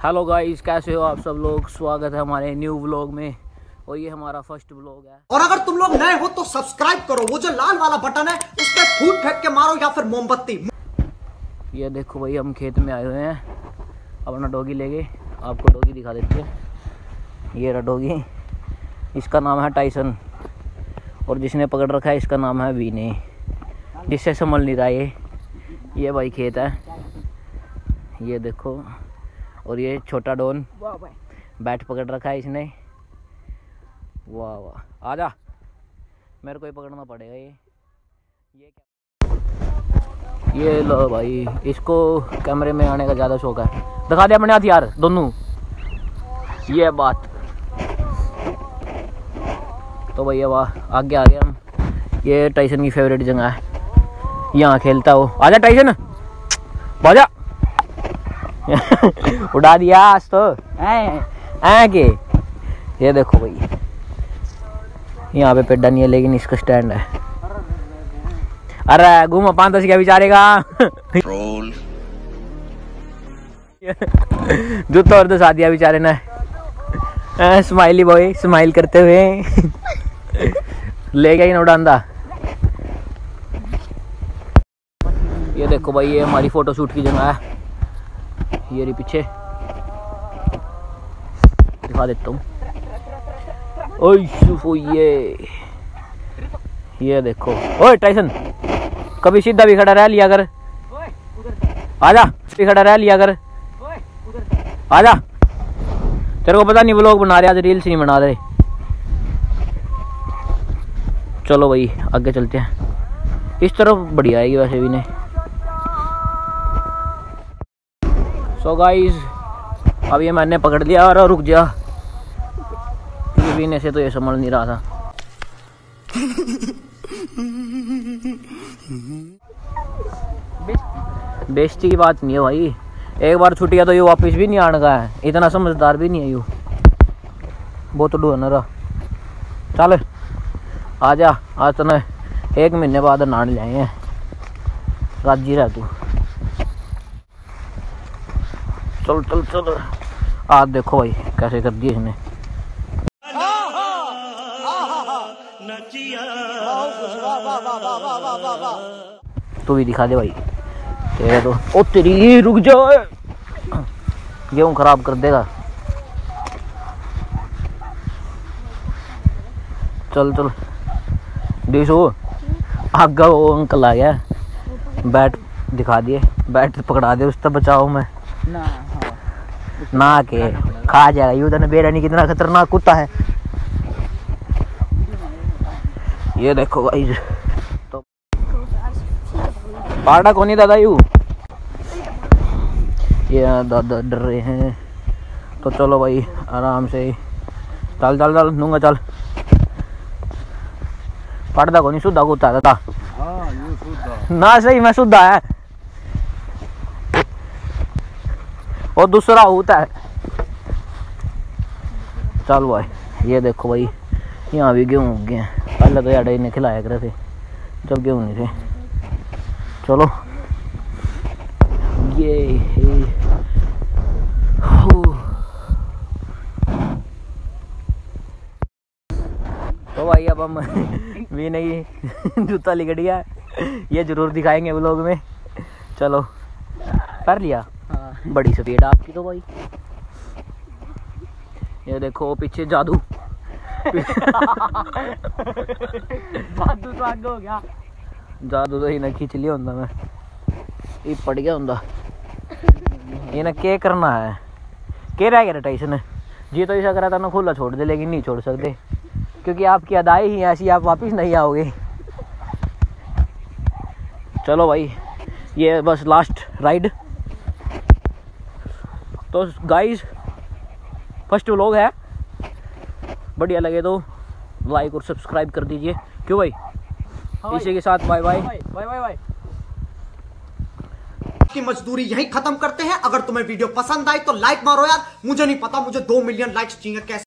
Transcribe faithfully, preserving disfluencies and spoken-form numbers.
Hello guys, कैसे हो आप सब लोग। स्वागत है हमारे न्यू व्लॉग में और ये हमारा फर्स्ट व्लॉग है। और अगर तुम लोग नए हो तो सब्सक्राइब करो, वो जो लाल वाला बटन है उस पर फूट फेंक के मारो या फिर मोमबत्ती। ये देखो भाई, हम खेत में आए हुए हैं अपना डॉगी लेके। आपको डॉगी दिखा देते हैं। ये रहा डॉगी, इसका नाम है टाइसन और जिसने पकड़ रखा है इसका नाम है वीने, जिससे संभल नहीं रहा ये। ये भाई खेत है, ये देखो। और ये छोटा डॉन बैट पकड़ रखा है इसने। वाह वाह, आजा, मेरे को ही पकड़ना पड़ेगा ये। ये क्या, ये लो भाई, इसको कैमरे में आने का ज़्यादा शौक है। दिखा दिया मैंने हथियार दोनों। ये बात तो भैया वाह, आगे आ गए हम। ये टाइसन की फेवरेट जगह है, यहाँ खेलता हो। आजा टाइसन, बाजा। उड़ा दिया आज तो ऐ के। ये देखो भाई, यहाँ पे पेड्डा नहीं है लेकिन इसका स्टैंड है। अरे घूम पान क्या बिचारेगा। जूता और दसा दिया बेचारे ने। स्माइली बॉय स्माइल करते हुए ले गया ही ना उड़ांदा। ये देखो भाई, ये हमारी फोटो शूट की जगह है। ये रही पीछे, दिखा देता हूँ। ओए ये ये देखो। ओए टाइसन, कभी सीधा भी खड़ा रह लिया कर। आजा, भी खड़ा रह लिया कर। आजा, तेरे को पता नहीं व्लॉग बना रहे, आज रील्स नहीं बना रहे। चलो भाई आगे चलते हैं। इस तरफ बढ़िया आएगी वैसे भी नहीं। सो गाइस, अब ये मैंने पकड़ लिया और रुक जा, क्योंकि पीने से तो ये संभल नहीं रहा था। बेइज्जती की बात नहीं है भाई, एक बार छुट्टिया तो ये वापस भी नहीं आने का है। इतना समझदार भी नहीं है यू, वो तो डूना रहा। चल आजा, आज तो ना एक महीने बाद नान ले आए हैं। राजी रह तू। चल चल चल। आज देखो भाई कैसे कर दिए इसने। तू भी दिखा दे भाई तेरे तो। ओ तेरी, रुक जाओ, गेहूं खराब कर देगा। चल चल डिशो। आगे वो अंकल आ गया, बैट दिखा दिए, बैट पकड़ा दे, उससे बचाओ मैं ना। ना के खा जाएगा यूं। बेरानी कितना खतरनाक कुत्ता है। ये देखो भाई, तो पाड़ा कौन दादा यू। ये दादा डर रहे हैं, तो चलो भाई आराम से। चल चल चल नूंगा, चल। पड़दा को नहीं, सुधा कुत्ता है दादा। ना सही मैं सुधा है, और दूसरा होता है। चल भाई, ये देखो भाई, यहाँ भी गेहूँ उग गए हैं। पहले तो यार इन्हें खिलाया करे थे जब गेहूँ नहीं थे। चलो ये तो भाई अब हम भी नहीं जूता लिकट गया, ये जरूर दिखाएंगे व्लॉग में। चलो कर लिया। हाँ। बड़ी स्पीड आपकी तो भाई। ये देखो पीछे जादू। जादू तो आगे हो गया। जादू तो इन्हें खींच लिया होंदा, मैं ये पड़ गया होंदा। इन्हें क्या करना है, क्या रह गया टाइसन जी। तो ऐसा करा था ना, खुला छोड़ दे, लेकिन नहीं छोड़ सकते क्योंकि आपकी अदाई ही ऐसी, आप वापस नहीं आओगे। चलो भाई, ये बस लास्ट राइड। तो गाइस फर्स्ट व्लॉग है, बढ़िया लगे तो लाइक और सब्सक्राइब कर दीजिए। क्यों भाई, हाँ इसी के साथ bye bye bye bye bye. की मजदूरी यही खत्म करते हैं। अगर तुम्हें वीडियो पसंद आई तो लाइक मारो यार। मुझे नहीं पता, मुझे दो मिलियन लाइक्स चाहिए कैसे।